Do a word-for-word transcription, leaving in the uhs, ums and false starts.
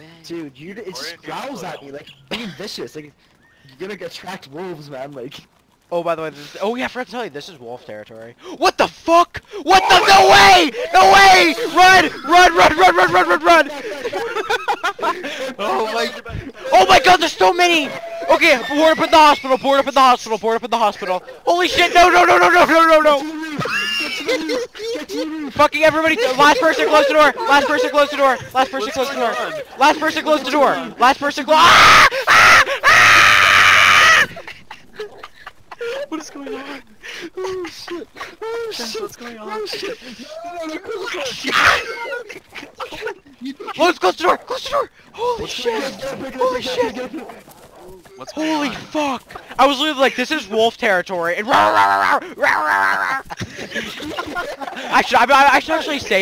Dude, you it just growls at me like being vicious. Like you're gonna attract wolves, man. Like. Oh, by the way, this, oh yeah, I forgot to tell you, this is wolf territory. What the fuck? What the? No way! No way! Run! Run! Run! Run! Run! Run! Run! Run! Oh my! Oh my God! There's so many. Okay, board up in the hospital. Board up in the hospital. Board up in the hospital. Holy shit! No! No! No! No! No! No! No! No! Fucking everybody! Last person close the door. Last person close the door. Last person close the door. Last person close the door. Last person close. Ah! Ah! Ah! What is going on? Oh shit! Oh shit! What's going on? Oh shit! Let's close the door! Close the door! Holy shit! Holy shit! What's going Holy on? fuck! I was literally like, this is wolf territory, and rah, rah, rah, rah, rah, rah, rah, rah. I should, I, I should actually say.